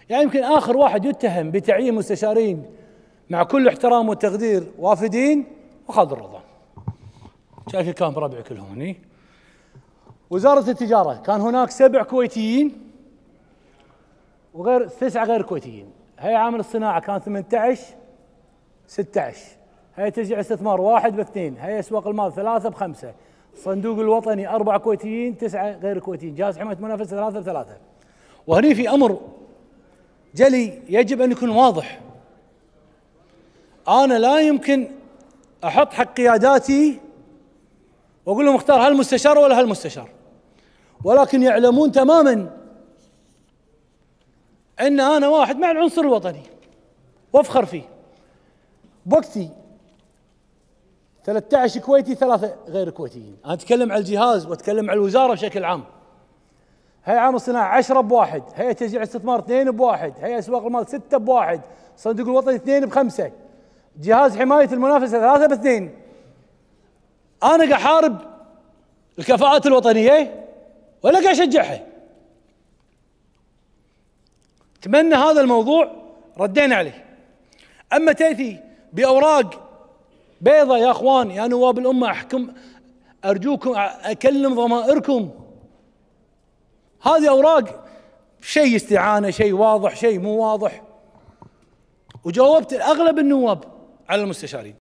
يعني يمكن آخر واحد يتهم بتعيين مستشارين مع كل احترام وتقدير وافدين وخالد الرضا. شايف كان بربع كلهم هني. وزارة التجارة كان هناك 7 كويتيين وغير 9 غير كويتيين. هيئة عامل الصناعة كان 18 16. هيئة تشجيع الاستثمار 1 ب2. هيئة اسواق المال 3 ب5. الصندوق الوطني 4 كويتيين 9 غير كويتيين. جهاز حماية المنافسة 3 ب3. وهني في أمر جلي يجب أن يكون واضح. أنا لا يمكن أحط حق قياداتي وأقول لهم اختار هالمستشار ولا هالمستشار، ولكن يعلمون تماما أن أنا واحد مع العنصر الوطني وأفخر فيه. بوقتي 13 كويتي 3 غير كويتيين. أنا أتكلم على الجهاز وأتكلم على الوزارة بشكل عام. هيئة عامل الصناعة 10 ب1. هيئة تشجيع الاستثمار 2 ب1. هيئة اسواق المال 6 ب1. الصندوق الوطني 2 ب5. جهاز حماية المنافسة 3 ب2. أنا قاعد أحارب الكفاءات الوطنية ولا قاعد أشجعها؟ أتمنى هذا الموضوع ردينا عليه. أما تأتي بأوراق بيضة يا أخوان يا نواب الأمة، أحكم أرجوكم أكلم ضمائركم. هذه أوراق شيء استعانة، شيء واضح، شيء مو واضح. وجاوبت أغلب النواب على المستشارين.